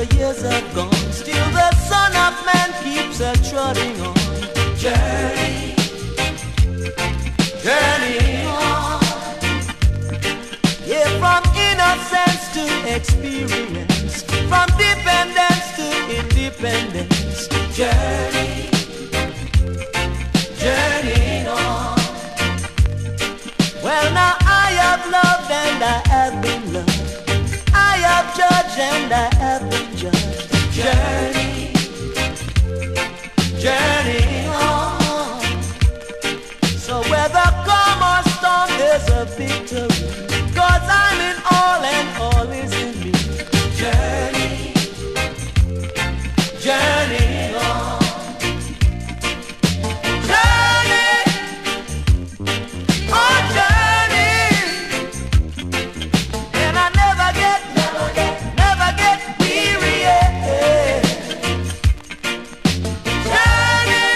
the years have gone, still the Son of Man keeps a trotting on. Journey, journey on. Yeah, from innocence to experience, from dependence to independence. Journey, journey on. Well, now I have loved and I have been loved. I have judged and I have been judged. Journey, journey on. So whether calm or storm, there's a victory, 'cause I'm in all and all is in me. Journey, journey on. Journey, oh journey. And I never get weary. Yeah. Journey,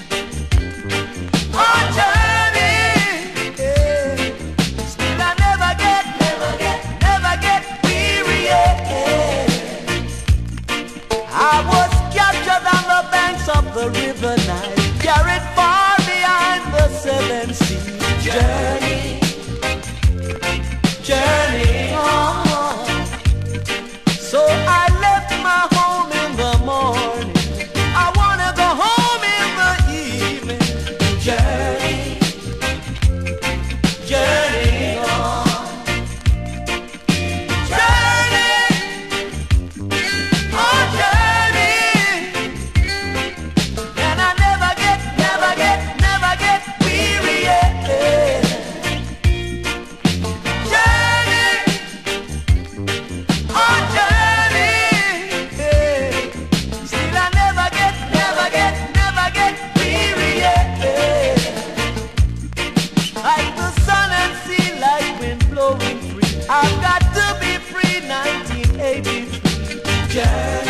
oh journey. Yeah. Still I never get weary. Yeah. I was captured on the banks of the river Nile, carried far behind the seven seas. Journey, journey on. So I left my home in the morning, I wanna go home in the evening. Journey, journey on. Journey, oh journey. And I never get weary. Yeah. Journey, oh journey. Yeah. Still I never get weary. Yeah. Like the sun and sea, like wind blowing free. I've got to be free. 1983. Journey.